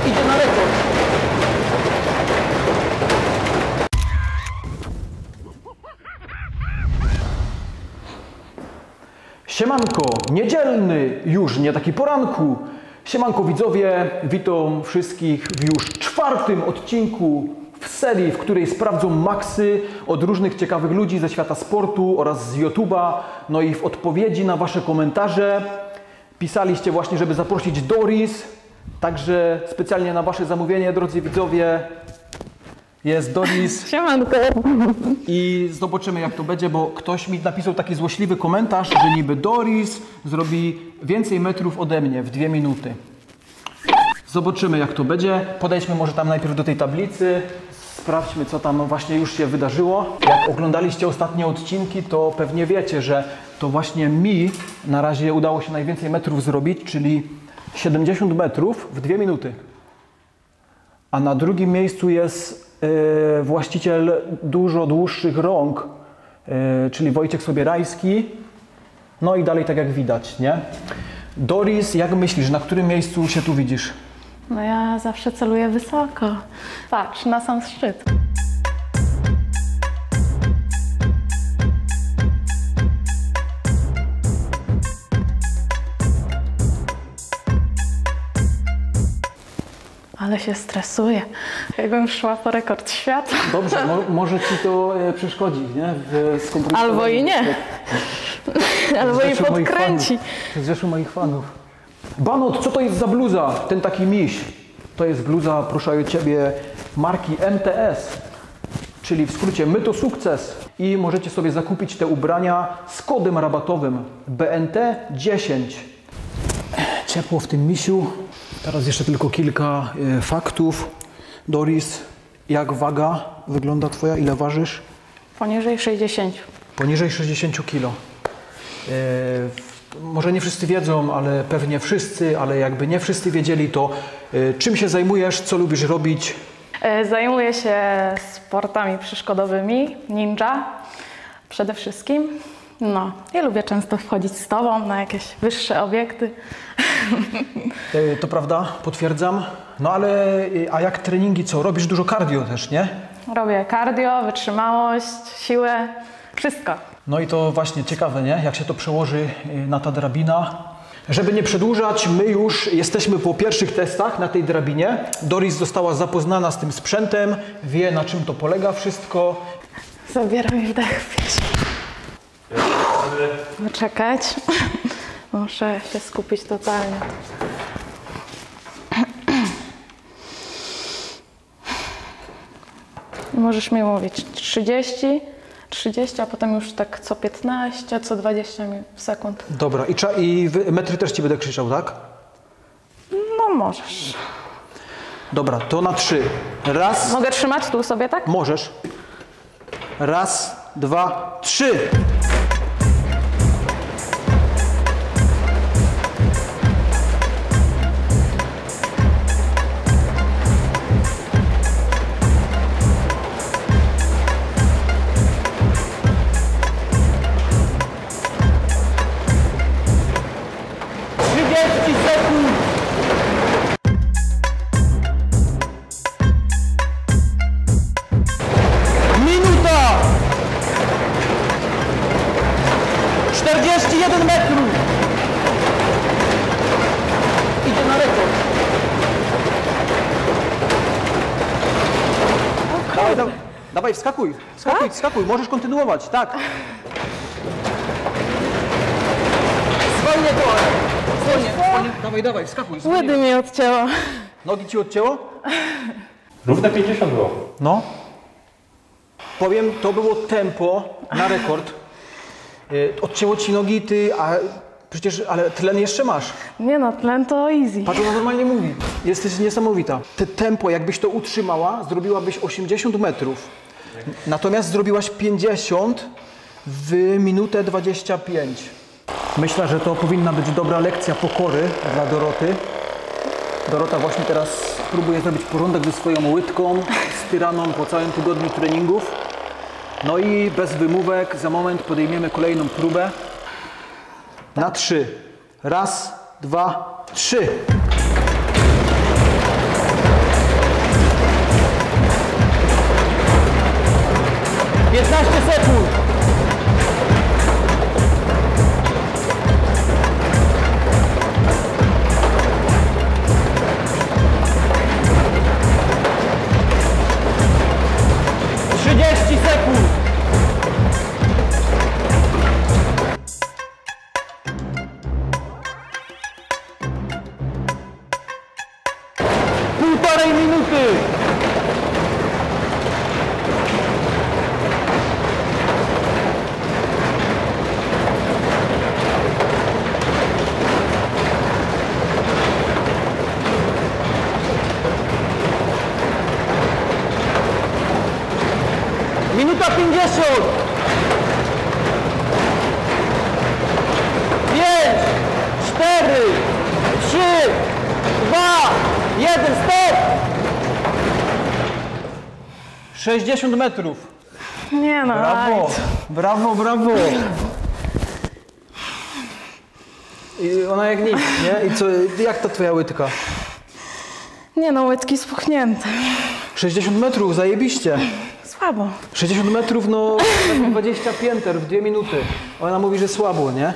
Idzie na rekord. Siemanko, niedzielny już, nie taki poranku. Siemanko widzowie, witam wszystkich w już 4. odcinku w serii, w której sprawdzą maksy od różnych ciekawych ludzi ze świata sportu oraz z YouTube'a. No i w odpowiedzi na wasze komentarze pisaliście właśnie, żeby zaprosić Doris. Także specjalnie na wasze zamówienie, drodzy widzowie, jest Doris. Siemanko. I zobaczymy, jak to będzie, bo ktoś mi napisał taki złośliwy komentarz, że niby Doris zrobi więcej metrów ode mnie w 2 minuty. Zobaczymy, jak to będzie. Podejdźmy może tam najpierw do tej tablicy. Sprawdźmy, co tam właśnie już się wydarzyło. Jak oglądaliście ostatnie odcinki, to pewnie wiecie, że to właśnie mi na razie udało się najwięcej metrów zrobić, czyli 70 metrów w 2 minuty. A na drugim miejscu jest właściciel dużo dłuższych rąk, czyli Wojciech Sobierajski. No i dalej tak jak widać, nie? Doris, jak myślisz, na którym miejscu się tu widzisz? No ja zawsze celuję wysoko. Patrz, na sam szczyt. Ale się stresuję. Jakbym szła po rekord świata. Dobrze, może ci to przeszkodzi, nie? Albo i nie. Albo i podkręci. Zrzeszył moich fanów. Banot, co to jest za bluza? Ten taki miś. To jest bluza, proszę o ciebie, marki MTS. Czyli w skrócie My to Sukces. I możecie sobie zakupić te ubrania z kodem rabatowym BNT10. Ciepło w tym misiu. Teraz jeszcze tylko kilka faktów. Doris, jak waga wygląda twoja? Ile ważysz? Poniżej 60. Poniżej 60 kg. Może nie wszyscy wiedzą, ale pewnie wszyscy, ale jakby nie wszyscy wiedzieli, to czym się zajmujesz, co lubisz robić? Zajmuję się sportami przeszkodowymi, ninja przede wszystkim. No, ja lubię często wchodzić z tobą na jakieś wyższe obiekty. To prawda, potwierdzam. No ale, a jak treningi, co? Robisz dużo cardio też, nie? Robię cardio, wytrzymałość, siłę, wszystko. No i to właśnie ciekawe, nie? Jak się to przełoży na ta drabina. Żeby nie przedłużać, my już jesteśmy po pierwszych testach na tej drabinie. Doris została zapoznana z tym sprzętem, wie, na czym to polega wszystko. Zabiera mi wdech. Poczekać. Muszę się skupić totalnie. Możesz mi mówić 30, a potem już tak co 15, co 20 sekund. Dobra, i metry też ci będę krzyczał, tak? No możesz. Dobra, to na 3. Raz. Mogę trzymać tu sobie, tak? Możesz. Raz, 2, 3. Minuta! 41 metrów! Idzie na rekord. Dawaj, wskakuj, wskakuj, możesz kontynuować, tak. Zwolnię to, zwolnię. Dawaj, wskakuj. Łydy mi odcięło. Nogi ci odcięło? Równe 50 było. No. Powiem, to było tempo na rekord. Odcięło ci nogi, ale tlen jeszcze masz. Nie no, tlen to easy. Patrz, ona normalnie mówi. Jesteś niesamowita. Te tempo, jakbyś to utrzymała, zrobiłabyś 80 metrów. Natomiast zrobiłaś 50 w minutę 25. Myślę, że to powinna być dobra lekcja pokory dla Doroty. Dorota właśnie teraz próbuje zrobić porządek ze swoją łydką, styraną po całym tygodniu treningów. No i bez wymówek za moment podejmiemy kolejną próbę. Na 3. Raz, 2, 3. 1,5 minuty! Minuta 50! 5, 4, 3, 2, 1, stop! 60 metrów. Nie no, Brawo, ajd. brawo, brawo. I ona jak nic, nie? I co, jak ta twoja łydka? Nie no, łydki spuchnięte. 60 metrów, zajebiście. Słabo. 60 metrów, no 20 pięter w 2 minuty. Ona mówi, że słabo, nie?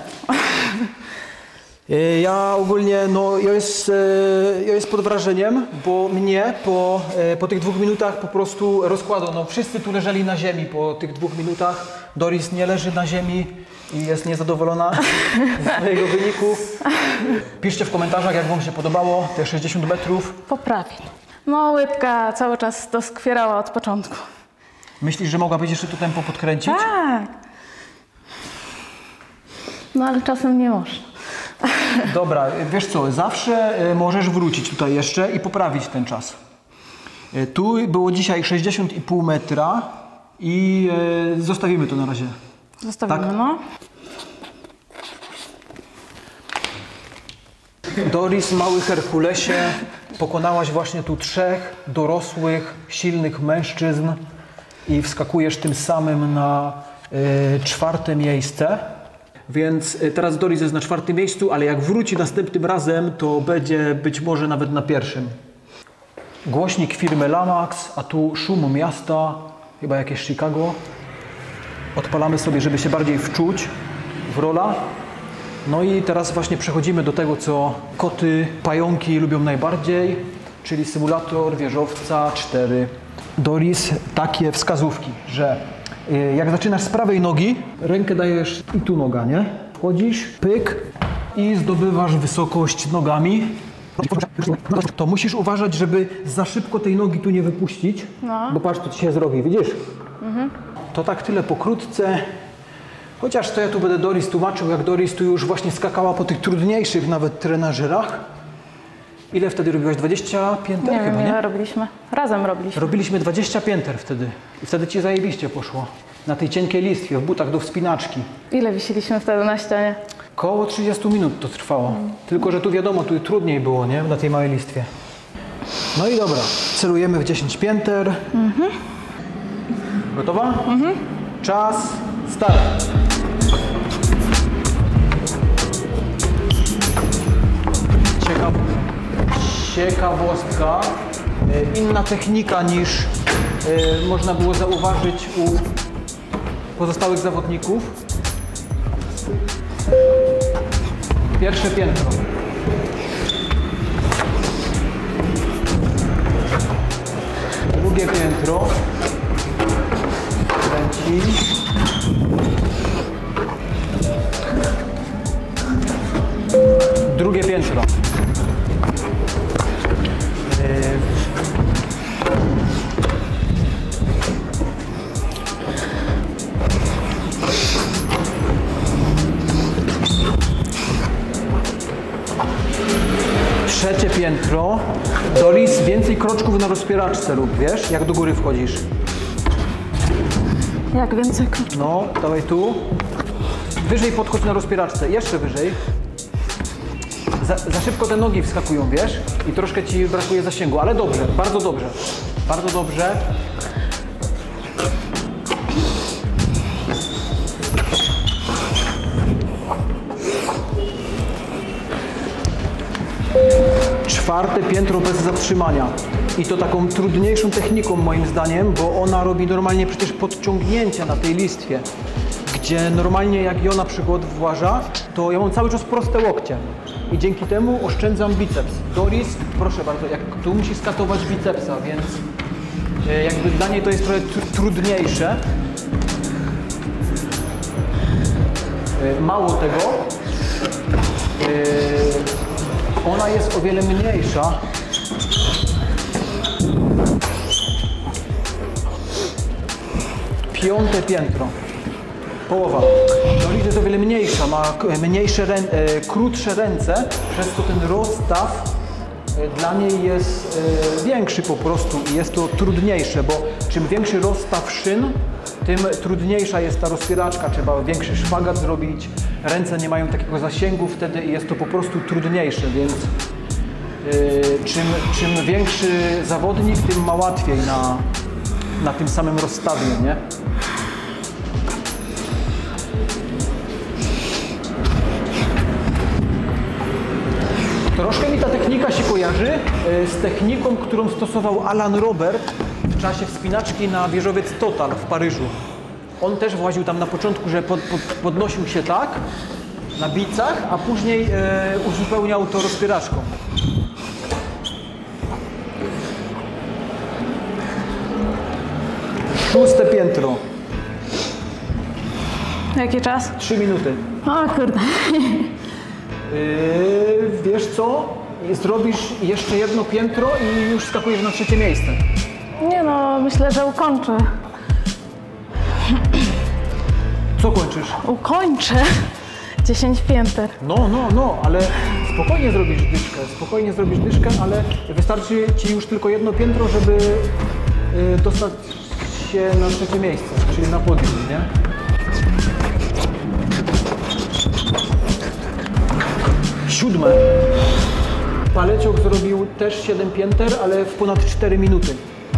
Ja ogólnie, no ja jest pod wrażeniem, bo mnie po tych 2 minutach po prostu rozkładał. No wszyscy tu leżeli na ziemi po tych 2 minutach. Doris nie leży na ziemi i jest niezadowolona z mojego wyniku. Piszcie w komentarzach, jak wam się podobało te 60 metrów. Poprawi. No łydka cały czas doskwierała od początku. Myślisz, że mogłabyś jeszcze to tempo podkręcić? Tak. No ale czasem nie można. Dobra, wiesz co, zawsze możesz wrócić tutaj jeszcze i poprawić ten czas. Tu było dzisiaj 60,5 metra i zostawimy to na razie. Zostawimy, Tak? no. Doris, mały Herkulesie, pokonałaś właśnie tu 3 dorosłych, silnych mężczyzn i wskakujesz tym samym na 4. miejsce. Więc teraz Doris jest na 4. miejscu, ale jak wróci następnym razem, to będzie być może nawet na 1. Głośnik firmy Lamax, a tu szum miasta, chyba jakieś Chicago. Odpalamy sobie, żeby się bardziej wczuć w rola. No i teraz właśnie przechodzimy do tego, co koty, pająki lubią najbardziej, czyli symulator wieżowca 4. Doris, takie wskazówki, że jak zaczynasz z prawej nogi, rękę dajesz i tu noga, nie? Wchodzisz, pyk i zdobywasz wysokość nogami. To musisz uważać, żeby za szybko tej nogi tu nie wypuścić, bo patrz, co ci się zrobi, widzisz? To tak tyle pokrótce. Chociaż to ja tu będę Doris tłumaczył, jak Doris tu już właśnie skakała po tych trudniejszych nawet trenażerach. Ile wtedy robiłaś? 20 pięter Nie chyba, wiem, nie? ile robiliśmy. Razem robiliśmy. Robiliśmy 20 pięter wtedy. I wtedy ci zajebiście poszło. Na tej cienkiej listwie, w butach do wspinaczki. Ile wisiliśmy wtedy na ścianie? Koło 30 minut to trwało. Tylko, że tu wiadomo, tu trudniej było, nie? Na tej małej listwie. No i dobra, celujemy w 10 pięter. Gotowa? Czas, start. Ciekawostka. Inna technika niż można było zauważyć u pozostałych zawodników. Pierwsze piętro. Drugie piętro. Kręci. Drugie piętro. Trzecie piętro. Doris, więcej kroczków na rozpieraczce lub wiesz, jak do góry wchodzisz. Jak więcej? No, dawaj tu. Wyżej podchodź na rozpieraczce, jeszcze wyżej. Za szybko te nogi wskakują, wiesz? I troszkę ci brakuje zasięgu, ale dobrze, bardzo dobrze. Bardzo dobrze. Czwarte piętro bez zatrzymania. I to taką trudniejszą techniką moim zdaniem, bo ona robi normalnie przecież podciągnięcia na tej listwie. Gdzie normalnie jak ja na przykład właża, to ja mam cały czas proste łokcie. I dzięki temu oszczędzam biceps. Doris, proszę bardzo, jak tu musi skatować bicepsa, więc jakby dla niej to jest trochę trudniejsze. Mało tego, ona jest o wiele mniejsza 5. piętro. Połowa. Doris jest o wiele mniejsza, ma krótsze ręce, przez to ten rozstaw dla niej jest większy po prostu i jest to trudniejsze, bo czym większy rozstaw szyn, tym trudniejsza jest ta rozpieraczka, trzeba większy szpagat zrobić, ręce nie mają takiego zasięgu wtedy i jest to po prostu trudniejsze, więc czym większy zawodnik, tym ma łatwiej na tym samym rozstawie, nie? Troszkę mi ta technika się kojarzy z techniką, którą stosował Alan Robert w czasie wspinaczki na wieżowiec Total w Paryżu. On też właził tam na początku, że podnosił się tak, na bicach, a później uzupełniał to rozpieraczką. Szóste piętro. Jaki czas? 3 minuty. O kurde. Wiesz co? Zrobisz jeszcze jedno piętro i już skakujesz na 3. miejsce. Nie no, myślę, że ukończę. Co kończysz? Ukończę 10 pięter. No, ale spokojnie zrobisz dyszkę, ale wystarczy Ci już tylko jedno piętro, żeby dostać się na 3. miejsce, czyli na podium, nie? Siódme. Paleciok zrobił też 7 pięter, ale w ponad 4 minuty.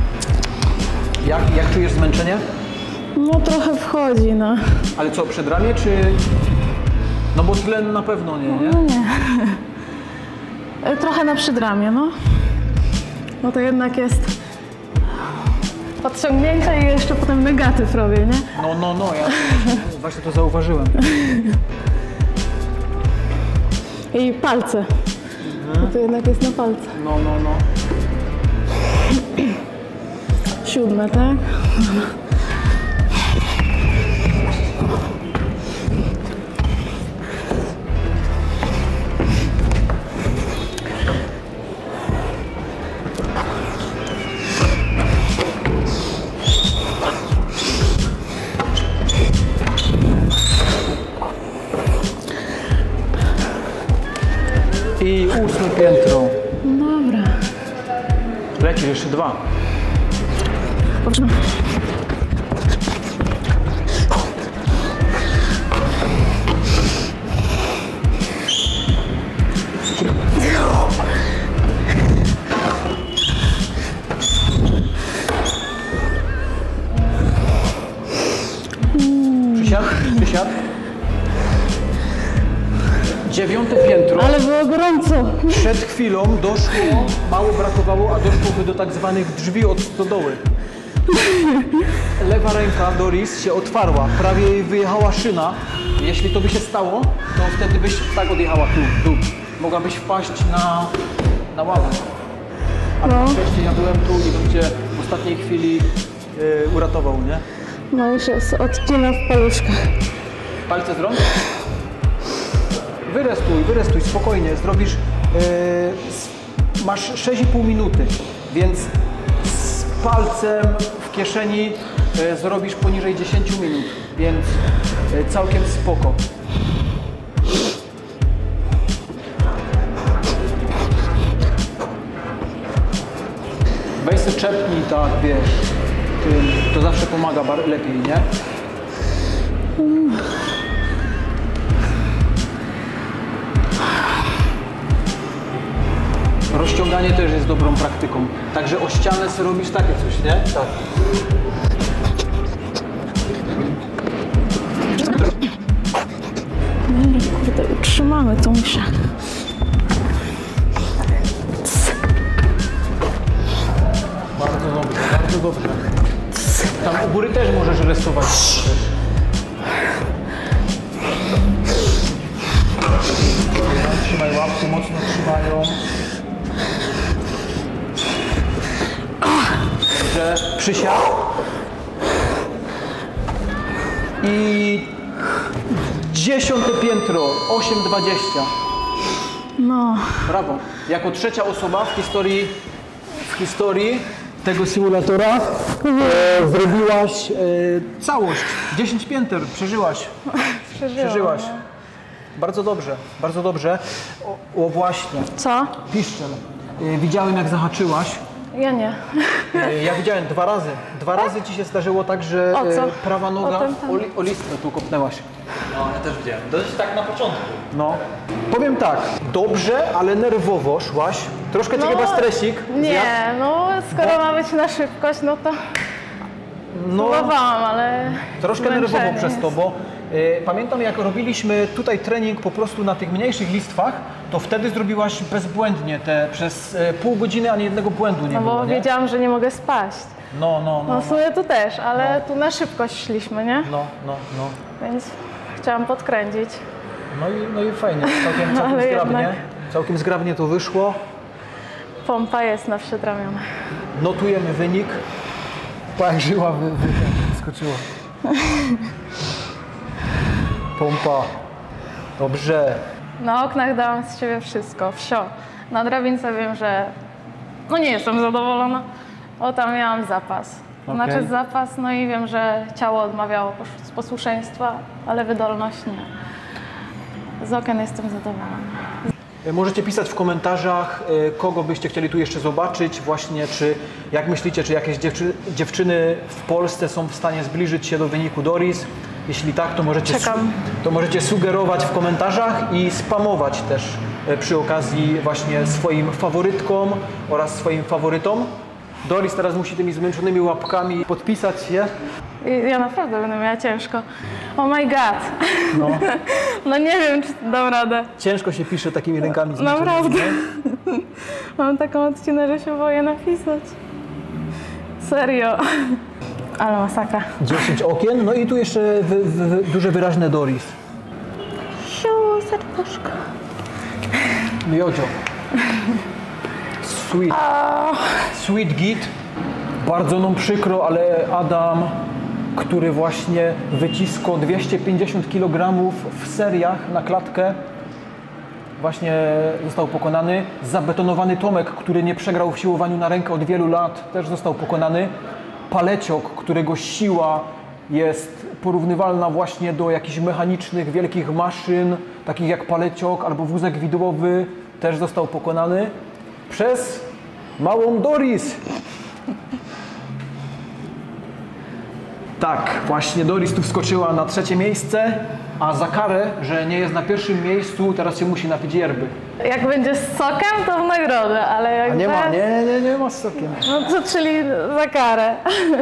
Jak czujesz zmęczenie? No trochę wchodzi, no. Ale co, przed ramię czy... No bo tlen na pewno nie, nie? No nie. Trochę na przedramię, no. No to jednak jest podciągnięcie i jeszcze potem negatyw robię, nie? No, ja właśnie to zauważyłem. I palce. No to jednak jest na palce. No. 7, tak? I 8. piętro. Dobra. Lecisz jeszcze 2. Poczekaj. Przysiad. 9. piętro. Ale było gorąco. Przed chwilą doszło, mało brakowało, a doszłoby do tak zwanych drzwi od stodoły. Lewa ręka Doris się otwarła, prawie jej wyjechała szyna. Jeśli to by się stało, to wtedy byś tak odjechała tu. Mogłabyś wpaść na ławę. Ale na szczęście ja byłem tu i bym cię w ostatniej chwili uratował, nie? No już jest odcina w paluszkach. Palce z rąk? Wyrestuj, spokojnie. Zrobisz, masz 6,5 minuty, więc z palcem w kieszeni zrobisz poniżej 10 minut, więc całkiem spoko. Weź se czepnij tak, wiesz, to zawsze pomaga lepiej, nie? Rozciąganie też jest dobrą praktyką. Także o ścianę sobie robisz takie coś, nie? Tak. Kurde, utrzymamy tą mszę. Bardzo dobrze. Tam u góry też możesz restować. Trzymaj łapki, mocno trzymają. Dobrze, przysiad. I 10. piętro, 8,20. No. Brawo. Jako trzecia osoba w historii tego symulatora zrobiłaś całość. 10 pięter przeżyłaś. Przeżyłaś. Bardzo dobrze, bardzo dobrze. O właśnie, Co? piszczel. Widziałem jak zahaczyłaś. Ja nie. Ja widziałem 2 razy. 2 razy ci się zdarzyło tak, że O co? prawa noga O tym tam. o listwę tu kopnęłaś. No, ja też widziałem. Dość tak na początku. No. Powiem tak, dobrze, ale nerwowo szłaś. Troszkę cię chyba stresik zjadł. Nie, no skoro ma być na szybkość, no to No, próbowałam, ale troszkę zmęczenie nerwowo przez to, jest. bo pamiętam jak robiliśmy tutaj trening po prostu na tych mniejszych listwach, to wtedy zrobiłaś bezbłędnie te przez pół godziny ani jednego błędu nie No było, bo nie? wiedziałam, że nie mogę spaść. No. No w sumie tu też, ale tu na szybkość szliśmy, nie? No. Więc chciałam podkręcić. No i fajnie, całkiem ale zgrabnie. jednak- Całkiem zgrabnie to wyszło. Pompa jest na przedramionach. Notujemy wynik. Jak żyła wyskoczyła. Pompa. Dobrze. Na oknach dałam z siebie wszystko, wsio. Na drabince wiem, że no nie jestem zadowolona, bo tam miałam zapas. Znaczy Okej. zapas, no i wiem, że ciało odmawiało posłuszeństwa, ale wydolność nie. Z okien jestem zadowolona. Możecie pisać w komentarzach, kogo byście chcieli tu jeszcze zobaczyć, właśnie czy jak myślicie, czy jakieś dziewczyny w Polsce są w stanie zbliżyć się do wyniku Doris. Jeśli tak, to Czekam. możecie sugerować w komentarzach i spamować też przy okazji właśnie swoim faworytkom oraz swoim faworytom. Doris teraz musi tymi zmęczonymi łapkami podpisać się. Ja naprawdę będę miała ciężko. Oh my god. No. No nie wiem, czy dam radę. Ciężko się pisze takimi rękami zmęczonymi. Naprawdę. nie? Mam taką odcinę, że się boję napisać. Serio. Ale masakra. 10 okien, no i tu jeszcze duże wyraźne Doris. Siu, serduszko. Miodzio. Sweet. Sweet git. Bardzo nam przykro, ale Adam, który właśnie wyciskał 250 kg w seriach na klatkę, właśnie został pokonany. Zabetonowany Tomek, który nie przegrał w siłowaniu na rękę od wielu lat, też został pokonany. Paleciok, którego siła jest porównywalna właśnie do jakichś mechanicznych, wielkich maszyn, takich jak paleciok albo wózek widłowy, też został pokonany przez małą Doris. Tak, właśnie Doris tu wskoczyła na 3. miejsce, a za karę, że nie jest na 1. miejscu, teraz się musi napić yerby. Jak będzie z sokiem, to w nagrodę, ale jak A nie ma, bez, nie ma z sokiem. no to czyli za karę.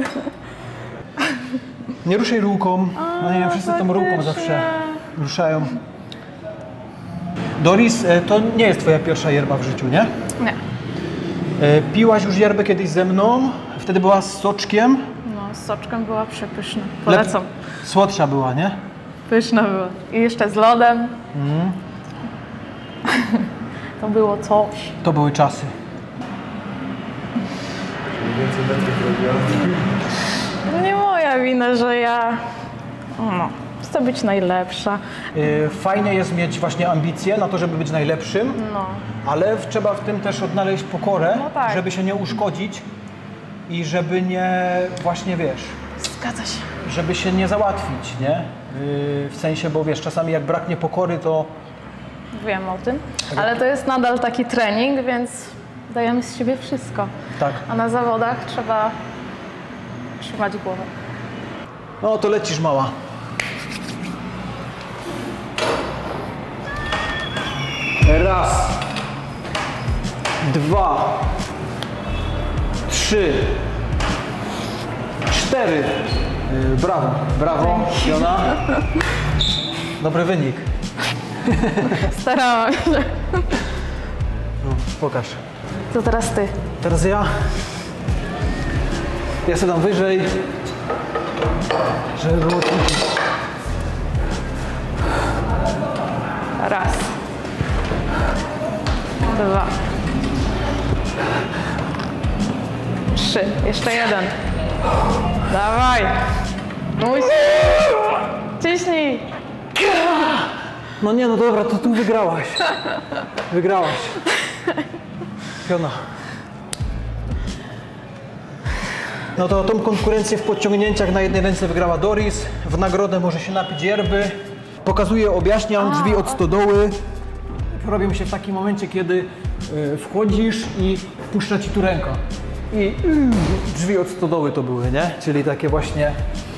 Nie ruszaj ruką, no nie wiem, wszyscy tą ruką faktycznie. zawsze ruszają. Doris, to nie jest twoja pierwsza yerba w życiu, nie? Nie. Piłaś już yerbę kiedyś ze mną, wtedy była z soczkiem. No, z soczkiem była przepyszna. Polecam. Słodsza była, nie? Pyszna była. I jeszcze z lodem. To było coś. To były czasy. Nie moja wina, że ja chcę być najlepsza. Fajnie jest mieć właśnie ambicje na to, żeby być najlepszym, No. ale trzeba w tym też odnaleźć pokorę, No tak. żeby się nie uszkodzić i żeby nie, właśnie wiesz, Zgadza się. żeby się nie załatwić, nie? W sensie, bo wiesz, czasami jak braknie pokory, to Wiem o tym. Ale to jest nadal taki trening, więc dajemy z siebie wszystko. tak. A na zawodach trzeba trzymać głowę. No to lecisz, mała. Raz, 2, 3, 4. Brawo, brawo, Fiona. Dobry wynik. Starałam się. No, pokaż. To teraz ty. Teraz ja. Ja sobie dam wyżej, żeby było czuć. Raz. 2. 3. Jeszcze jeden. Dawaj. Musisz. Ciśnij. No nie, no dobra, to tu wygrałaś. Wygrałaś. Fiona. No to tą konkurencję w podciągnięciach na jednej ręce wygrała Doris. W nagrodę może się napić yerby. Pokazuję, objaśniam, drzwi od stodoły. Robią się w takim momencie, kiedy wchodzisz i puszcza ci tu ręka. I drzwi od stodoły to były, nie? Czyli takie właśnie...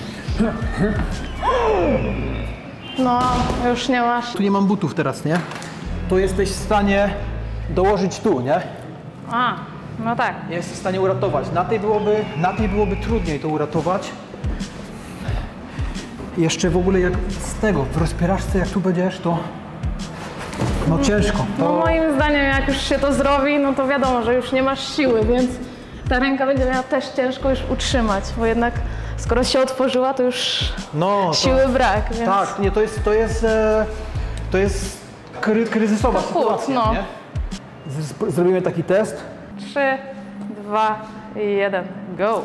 No, już nie masz. Tu nie mam butów teraz, nie? To jesteś w stanie dołożyć tu, nie? A, no tak. Jesteś w stanie uratować. Na tej byłoby trudniej to uratować. Jeszcze w ogóle jak z tego, w rozpieraczce jak tu będziesz, to no ciężko. No moim zdaniem jak już się to zrobi, no to wiadomo, że już nie masz siły, więc ta ręka będzie miała też ciężko już utrzymać, bo jednak skoro się otworzyła, to już siły brak, więc... Tak, nie, to jest kryzysowa sytuacja, no. nie? Zrobimy taki test. 3, 2, 1, go!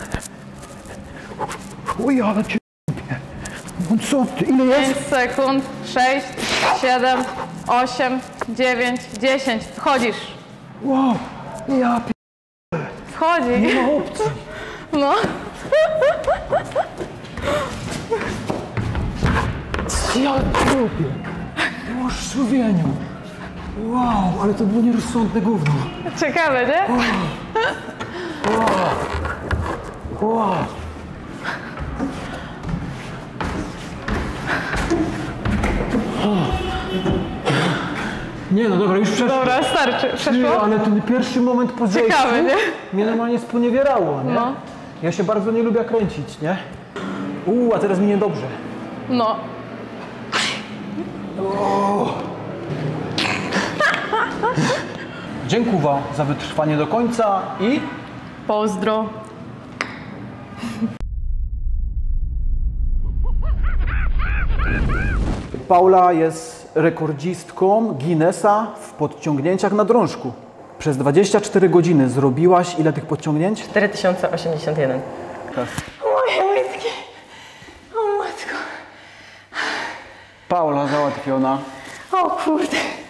Oj, ale cię lubię. No co ty, ile jest? 5 sekund, 6, 7, 8, 9, 10, wchodzisz. Wow, ja Wchodzi. nie ma opcji. No. Ja lubię. Boż człowieniu. Wow, ale to było nierozsądne gówno. Ciekawe, nie? Wow. Nie no dobra, już przeszło. Dobra, starczy. Ty, Przeszło? ale ten pierwszy moment po zejściu Ciekawe, nie? mnie normalnie sponiewierało, nie? No. Ja się bardzo nie lubię kręcić, nie? A teraz mi niedobrze. No. Dziękuję za wytrwanie do końca i... Pozdro. Paula jest rekordzistką Guinnessa w podciągnięciach na drążku. Przez 24 godziny zrobiłaś ile tych podciągnięć? 4081. Moje łydki. O matko. Paula załatwiona. O kurde.